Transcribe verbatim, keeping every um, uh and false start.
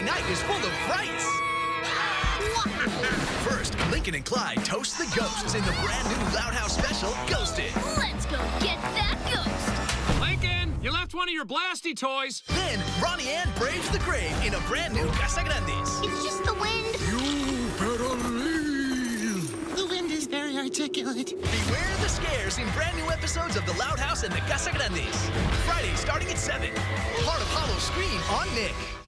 night is full of frights. First, Lincoln and Clyde toast the ghosts in the brand new Loud House special, Ghosted. Let's go get that ghost. Lincoln, you left one of your blasty toys. Then, Ronnie Ann braves the grave in a brand new Casa Grandes. It's just the wind. You better leave. The wind is very articulate. Beware the scares in brand new episodes of The Loud House and the Casa Grandes. Friday starting at seven. Heart of Hollow Scream on Nick.